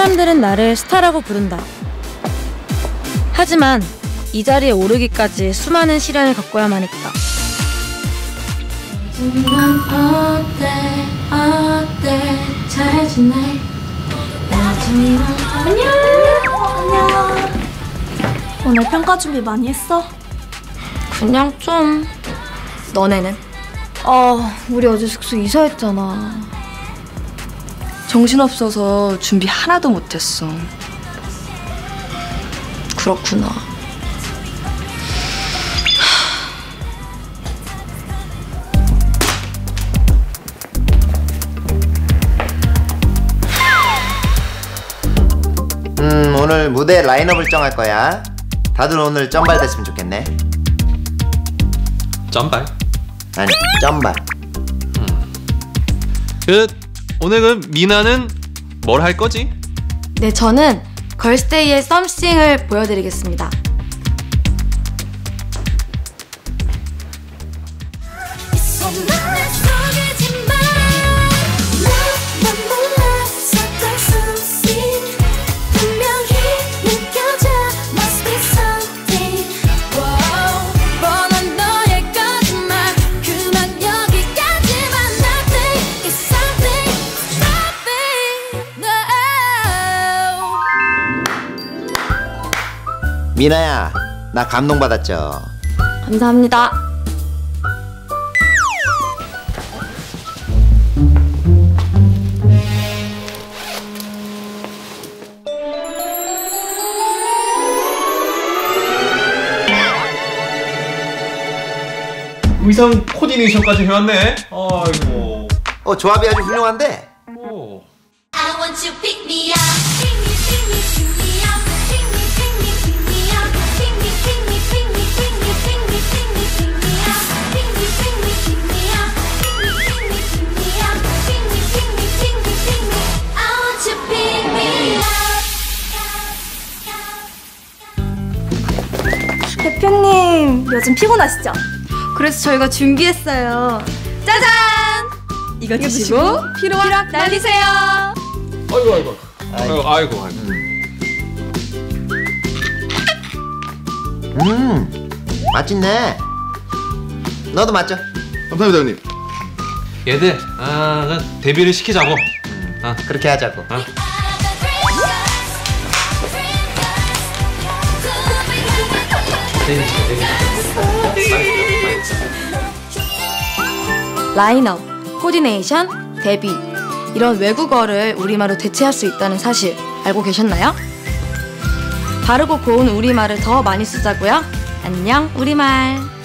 사람들은 나를 스타라고 부른다. 하지만 이 자리에 오르기까지 수많은 시련을 겪어야만 했다. 넌 어때 잘 지내? 안녕. 오늘 평가 준비 많이 했어? 그냥 좀. 너네는? 우리 어제 숙소 이사했잖아. 정신없어서 준비 하나도 못했어. 그렇구나. 오늘 무대 라인업을 정할 거야. 다들 오늘 점발 됐으면 좋겠네. 점발? 아니, 점발. 오늘 미나는 뭘 할 거지? 네, 저는 걸스데이의 썸씽을 보여드리겠습니다. 미나야, 나 감동받았죠? 감사합니다. 의상 코디네이션까지 해왔네. 아이고. 조합이 아주 훌륭한데? 오. I want you pick me up, pick me, pick me, pick me up, pick me, pick me, pick me up, pick me, pick me, pick me, pick me, pick me, pick me, pick me up, pick me, pick me, pick me up, pick me, pick me, pick me up, pick me, pick me, pick me, pick me. I want you pick me up. 대표님, 요즘 피곤하시죠? 그래서 저희가 준비했어요. 짜잔! 이거 드시고 피로악 날리세요. 아이고. 맛있네. 너도 맞죠? 감사합니다, 형님. 얘들, 데뷔를 시키자고. 그렇게 하자고. 라인업, 코디네이션, 데뷔, 이런 외국어를 우리말로 대체할 수 있다는 사실 알고 계셨나요? 바르고 고운 우리말을 더 많이 쓰자고요. 안녕 우리말.